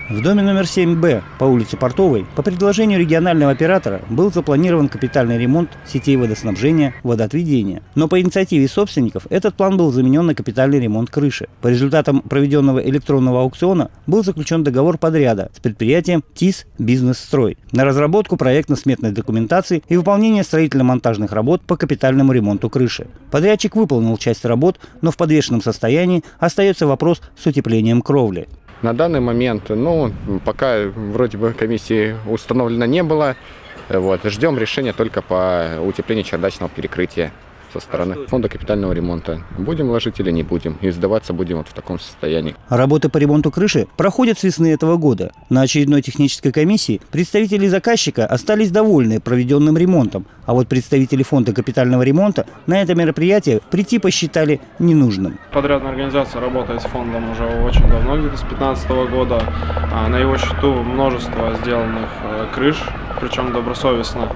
В доме номер 7Б по улице Портовой по предложению регионального оператора был запланирован капитальный ремонт сетей водоснабжения, водоотведения. Но по инициативе собственников этот план был заменен на капитальный ремонт крыши. По результатам проведенного электронного аукциона был заключен договор подряда с предприятием ТИС «Бизнес-строй» на разработку проектно-сметной документации и выполнение строительно-монтажных работ по капитальному ремонту крыши. Подрядчик выполнил часть работ, но в подвешенном состоянии остается вопрос с утеплением кровли. На данный момент, пока вроде бы комиссии установлено не было, ждем решения только по утеплению чердачного перекрытия со стороны фонда капитального ремонта. Будем ложить или не будем, и сдаваться будем в таком состоянии. Работы по ремонту крыши проходят с весны этого года. На очередной технической комиссии представители заказчика остались довольны проведенным ремонтом, а вот представители фонда капитального ремонта на это мероприятие прийти посчитали ненужным. Подрядная организация работает с фондом уже очень давно, где-то с 2015 года. На его счету множество сделанных крыш, причем добросовестно.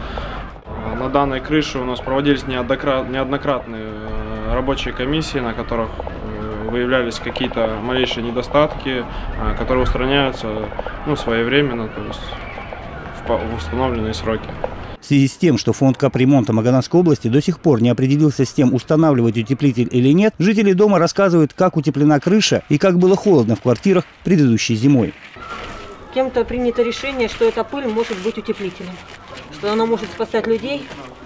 На данной крыше у нас проводились неоднократные рабочие комиссии, на которых выявлялись какие-то малейшие недостатки, которые устраняются своевременно, то есть в установленные сроки. В связи с тем, что фонд капремонта Магаданской области до сих пор не определился с тем, устанавливать утеплитель или нет, жители дома рассказывают, как утеплена крыша и как было холодно в квартирах предыдущей зимой. Кем-то принято решение, что эта пыль может быть утеплителем, что она может спасать людей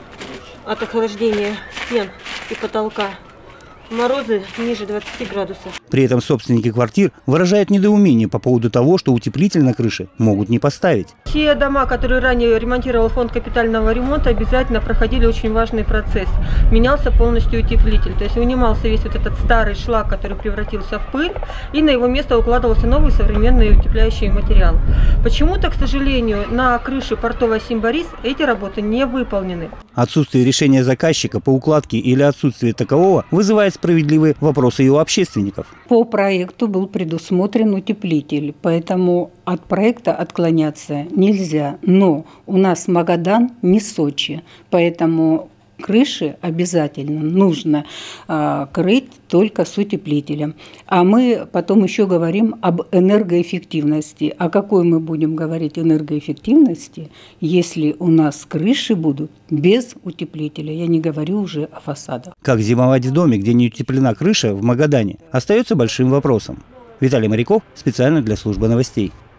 от охлаждения стен и потолка. Морозы ниже 20 градусов. При этом собственники квартир выражают недоумение по поводу того, что утеплитель на крыше могут не поставить. Все дома, которые ранее ремонтировал фонд капитального ремонта, обязательно проходили очень важный процесс. Менялся полностью утеплитель, то есть вынимался весь вот этот старый шлак, который превратился в пыль, и на его место укладывался новый современный утепляющий материал. Почему-то, к сожалению, на крыше портовой Симборис эти работы не выполнены. Отсутствие решения заказчика по укладке или отсутствие такового вызывает справедливые вопросы и у общественников. По проекту был предусмотрен утеплитель, поэтому от проекта отклоняться нельзя. Но у нас Магадан не Сочи, поэтому крыши обязательно нужно крыть только с утеплителем. А мы потом еще говорим об энергоэффективности. А какой мы будем говорить энергоэффективности, если у нас крыши будут без утеплителя? Я не говорю уже о фасадах. Как зимовать в доме, где не утеплена крыша в Магадане, остается большим вопросом. Виталий Моряков специально для службы новостей.